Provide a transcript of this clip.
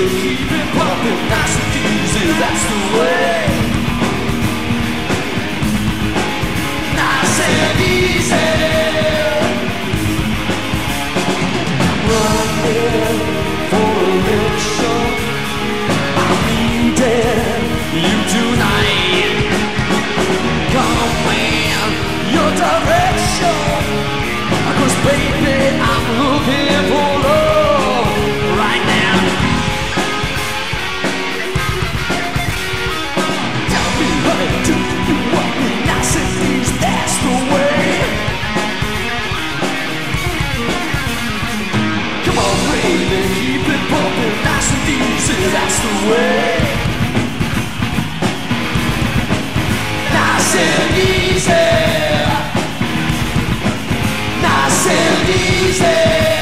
keep it pumping, nice and easy, that's the way. Nice and easy. Running for election, I'm needing you tonight. Come in your direction, 'cause baby, I'm looking for love right now. Tell me, honey, do you want me nice and easy? That's the way. Come on, baby, keep it pumping, nice and easy. That's the way. Nice and easy. Nice and easy.